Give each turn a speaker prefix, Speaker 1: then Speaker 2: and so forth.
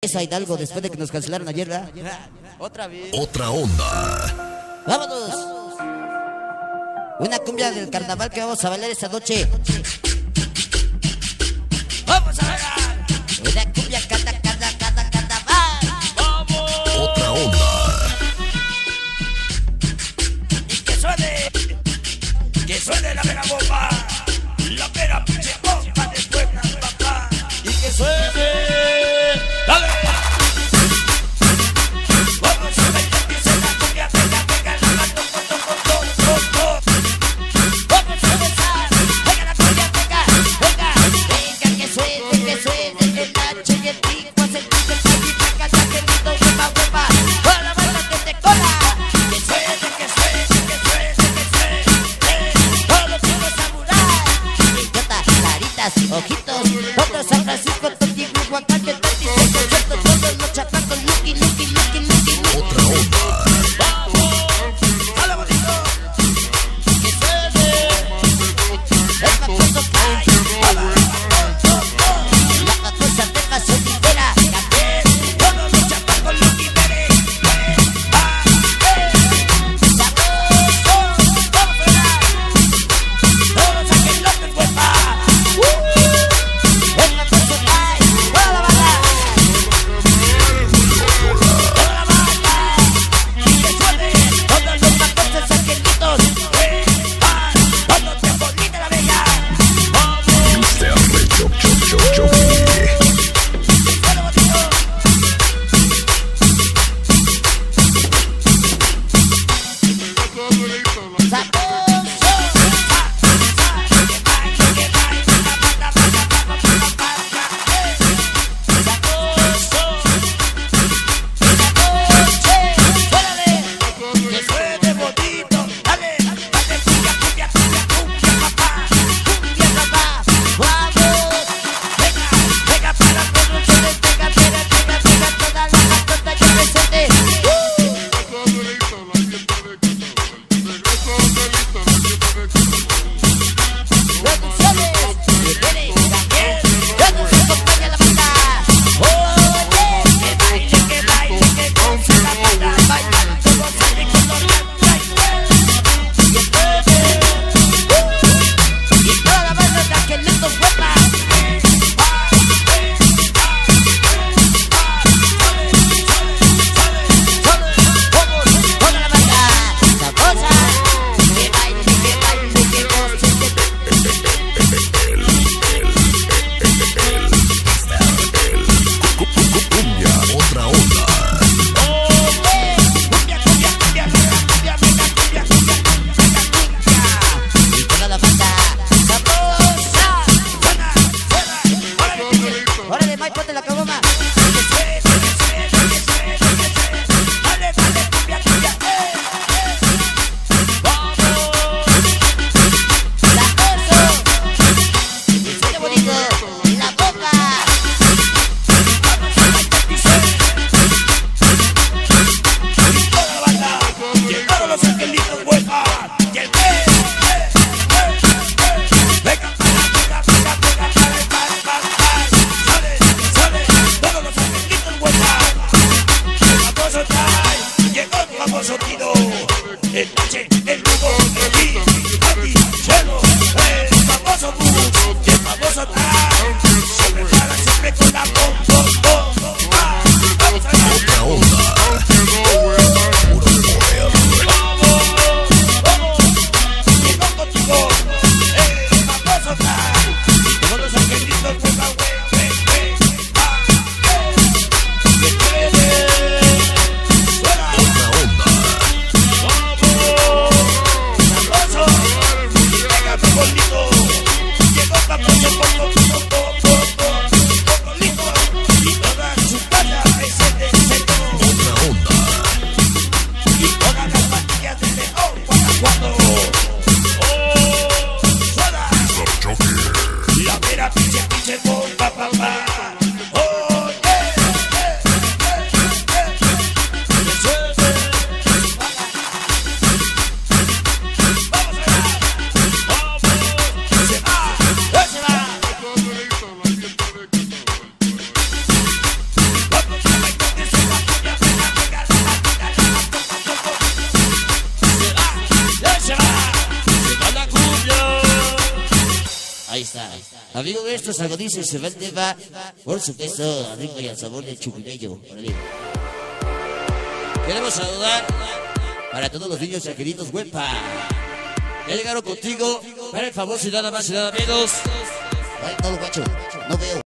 Speaker 1: Eso a Hidalgo después de que nos cancelaron ayer, ¿verdad? Otra vez.
Speaker 2: Otra onda.
Speaker 1: ¡Vámonos! Una cumbia del carnaval que vamos a bailar esta noche. ¡Vamos a bailar! Una cumbia carnaval.
Speaker 3: ¡Vamos!
Speaker 2: Otra onda.
Speaker 3: Y que suene la mega bomba. La mega pinche bomba de Puebla, papá. Y que suene. ¡Dale! Vamos a bailar, que se la cumbia, pega la mano,
Speaker 1: Vamos a gozar, pega la cumbia, venga, que suene. Ahí está. Amigo, esto es algo dice, se va el tema. Por supuesto, al ritmo y al sabor del chupinillo. Queremos saludar para todos los niños y queridos huepa. Ya llegaron contigo para el famoso y nada más y nada menos.
Speaker 2: Ay, no, guacho, no veo.